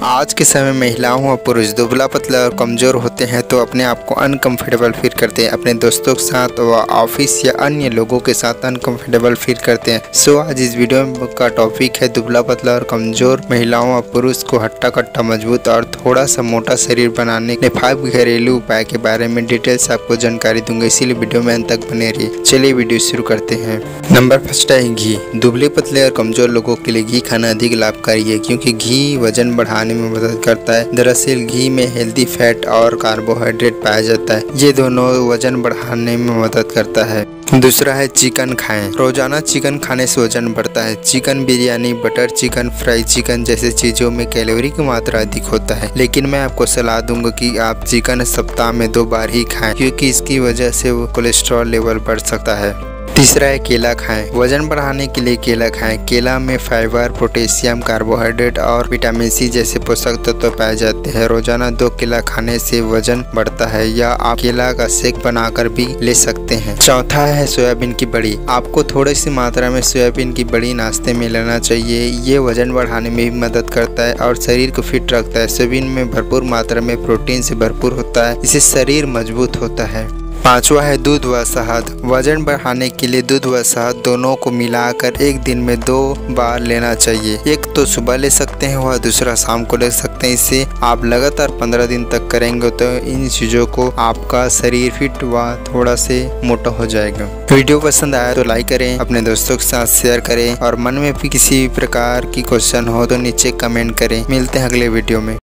आज के समय महिलाओं और पुरुष दुबला पतला और कमज़ोर होते हैं तो अपने आप को अनकंफर्टेबल फील करते हैं। अपने दोस्तों के साथ व ऑफिस या अन्य लोगों के साथ अनकंफर्टेबल फील करते हैं। सो आज इस वीडियो का टॉपिक है दुबला पतला और कमज़ोर महिलाओं और पुरुष को हट्टा कट्टा मजबूत और थोड़ा सा मोटा शरीर बनाने के 5 घरेलू उपाय के बारे में डिटेल से आपको जानकारी दूंगा, इसीलिए वीडियो में अंत तक बने रहिए। चलिए वीडियो शुरू करते हैं। नंबर फर्स्ट है घी। दुबले पतले और कमज़ोर लोगों के लिए घी खाना अधिक लाभकारी है क्योंकि घी वजन बढ़ाने में मदद करता है। दरअसल घी में हेल्दी फैट और कार्बोहाइड्रेट पाया जाता है, ये दोनों वजन बढ़ाने में मदद करता है। दूसरा है चिकन खाएं। रोजाना चिकन खाने से वजन बढ़ता है। Chicken biryani, butter chicken, fry chicken जैसे चीज़ों में कैलोरी की मात्रा अधिक होता है, लेकिन मैं आपको सलाह दूंगा कि आप चिकन सप्ताह में 2 बार ही खाएं क्योंकि इसकी वजह से कोलेस्ट्रॉल लेवल बढ़ सकता है। तीसरा है केला खाएं। वजन बढ़ाने के लिए केला खाएं। केला में फाइबर, पोटेशियम, कार्बोहाइड्रेट और विटामिन सी जैसे पोषक तत्व पाए जाते हैं। रोजाना 2 केला खाने से वजन बढ़ता है, या आप केला का शेक बनाकर भी ले सकते हैं। चौथा है सोयाबीन की बड़ी। आपको थोड़ी सी मात्रा में सोयाबीन की बड़ी नाश्ते में लेना चाहिए। ये वजन बढ़ाने में भी मदद करता है और शरीर को फिट रखता है। सोयाबीन में भरपूर मात्रा में प्रोटीन से भरपूर होता है, इससे शरीर मजबूत होता है। पांचवा है दूध व शहद। वजन बढ़ाने के लिए दूध व शहद दोनों को मिलाकर एक दिन में 2 बार लेना चाहिए। एक तो सुबह ले सकते हैं व दूसरा शाम को ले सकते हैं। इससे आप लगातार 15 दिन तक करेंगे तो इन चीज़ों को आपका शरीर फिट व थोड़ा से मोटा हो जाएगा। वीडियो पसंद आया तो लाइक करें, अपने दोस्तों के साथ शेयर करें और मन में भी किसी प्रकार की क्वेश्चन हो तो नीचे कमेंट करें। मिलते हैं अगले वीडियो में।